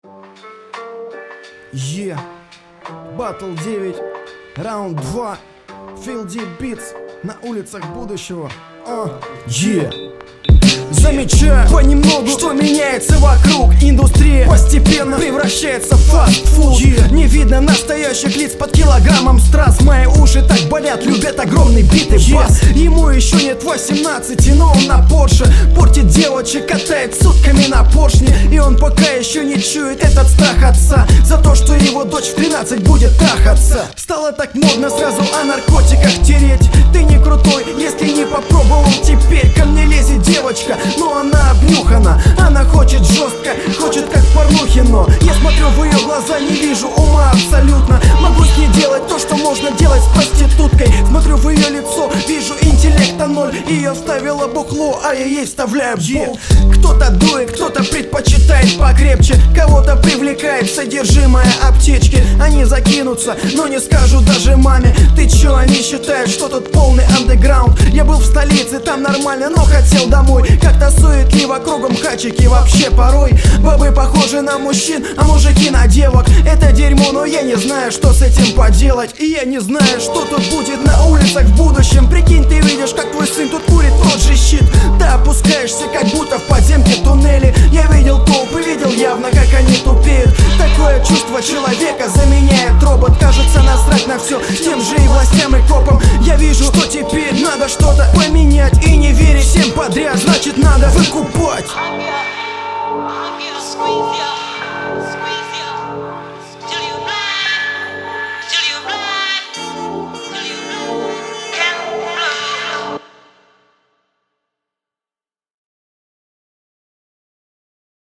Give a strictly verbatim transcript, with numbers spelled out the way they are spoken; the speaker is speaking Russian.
Е, Battle девять, раунд два, Feel Deep Beats на улицах будущего. Е, замечаю понемногу, что меняется вокруг. Индустрия постепенно превращается в фастфуд. yeah. Не видно настоящих лиц под килограммом страз. Мои уши так болят, любят огромный бит и yeah. бас. Ему еще нет восемнадцати, но он на Порше портит девочек, катает сутками на поршне. И он пока еще не чует этот страх отца за то, что его дочь в тринадцать будет трахаться. Стало так модно сразу о наркотиках тереть. Ты не крутой, если не попробовал теперь. Ко мне лезет девочка, но она обнюхана. Она хочет жестко, хочет как в порнухе. Но я смотрю в ее глаза, не вижу ума абсолютно. Могу с ней делать то, что можно делать с проституткой. Смотрю в ее лицо, вижу интеллекта ноль. Ее вставила бухло, а я ей вставляю бол. Кто-то дует, кто-то предпочитает покрепче. Кого-то привлекает содержимое аптечки. Они закинутся, но не скажут даже маме. Ты чё, они считают, что тут полный андеграунд. Я был в столице, там нормально, но хотел домой. Как-то суетливо, кругом хачики вообще порой. Бабы похожи на мужчин, а мужики на девок. Это дерьмо, но я не знаю, что с этим поделать. И я не знаю, что тут будет на улицах в будущем. Прикинь, ты видишь, как твой сын тут курит тот же щит. Ты опускаешься, как будто в подземке туннели.